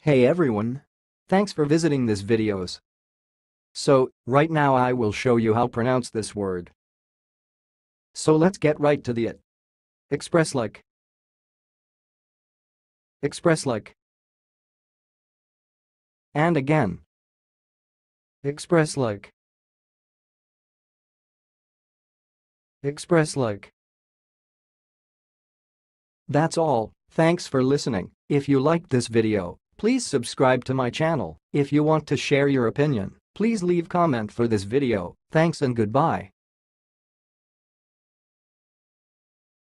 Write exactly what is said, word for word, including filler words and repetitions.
Hey everyone! Thanks for visiting this videos. So, right now I will show you how to pronounce this word. So let's get right to the it. Express like. Express like. And again. Express like. Express like. That's all. Thanks for listening. If you liked this video, please subscribe to my channel. If you want to share your opinion, please leave comment for this video. Thanks and goodbye.